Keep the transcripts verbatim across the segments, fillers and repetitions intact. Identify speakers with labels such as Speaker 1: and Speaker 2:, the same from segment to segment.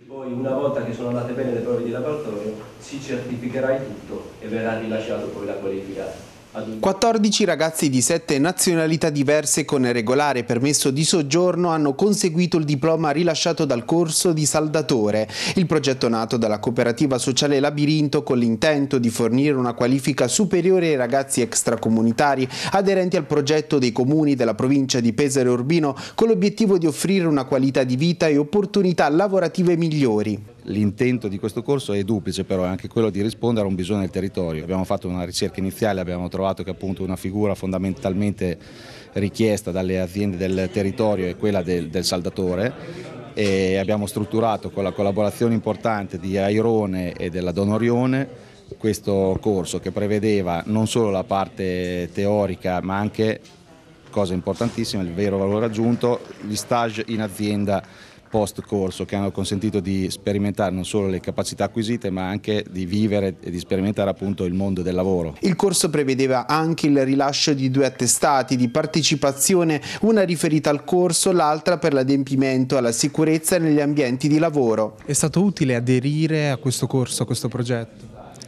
Speaker 1: Poi una volta che sono andate bene le prove di laboratorio si certificherà il tutto e verrà rilasciato poi la qualifica.
Speaker 2: quattordici ragazzi di sette nazionalità diverse con regolare permesso di soggiorno hanno conseguito il diploma rilasciato dal corso di saldatore. Il progetto nato dalla cooperativa sociale Labirinto con l'intento di fornire una qualifica superiore ai ragazzi extracomunitari aderenti al progetto dei comuni della provincia di Pesaro e Urbino con l'obiettivo di offrire una qualità di vita e opportunità lavorative migliori.
Speaker 3: L'intento di questo corso è duplice, però è anche quello di rispondere a un bisogno del territorio. Abbiamo fatto una ricerca iniziale, abbiamo trovato che appunto una figura fondamentalmente richiesta dalle aziende del territorio è quella del, del saldatore, e abbiamo strutturato con la collaborazione importante di Airone e della Donorione questo corso che prevedeva non solo la parte teorica ma anche, cosa importantissima, il vero valore aggiunto, gli stage in azienda post corso che hanno consentito di sperimentare non solo le capacità acquisite ma anche di vivere e di sperimentare appunto il mondo del lavoro.
Speaker 2: Il corso prevedeva anche il rilascio di due attestati di partecipazione, una riferita al corso, l'altra per l'adempimento alla sicurezza negli ambienti di lavoro.
Speaker 4: È stato utile aderire a questo corso, a questo progetto?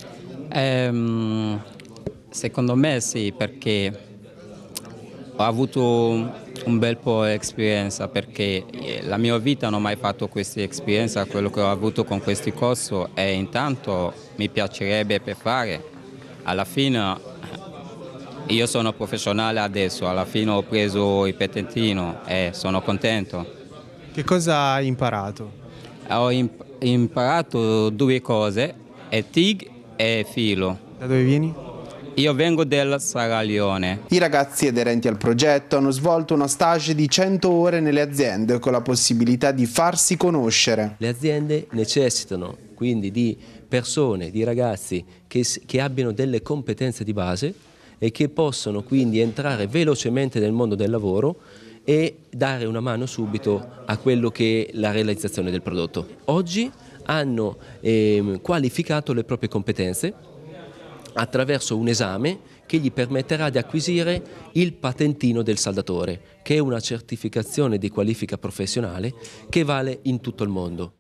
Speaker 5: Ehm, secondo me sì, perché ho avuto un bel po' di esperienza, perché la mia vita non ho mai fatto questa esperienza, quello che ho avuto con questo corso, e intanto mi piacerebbe per fare. Alla fine io sono professionale adesso, alla fine ho preso il patentino e sono contento.
Speaker 4: Che cosa hai imparato?
Speaker 5: Ho imp- imparato due cose, è T I G e filo.
Speaker 4: Da dove vieni?
Speaker 5: Io vengo del Sierra Leone.
Speaker 2: I ragazzi aderenti al progetto hanno svolto uno stage di cento ore nelle aziende con la possibilità di farsi conoscere.
Speaker 6: Le aziende necessitano quindi di persone, di ragazzi che, che abbiano delle competenze di base e che possono quindi entrare velocemente nel mondo del lavoro e dare una mano subito a quello che è la realizzazione del prodotto. Oggi hanno eh, qualificato le proprie competenze attraverso un esame che gli permetterà di acquisire il patentino del saldatore, che è una certificazione di qualifica professionale che vale in tutto il mondo.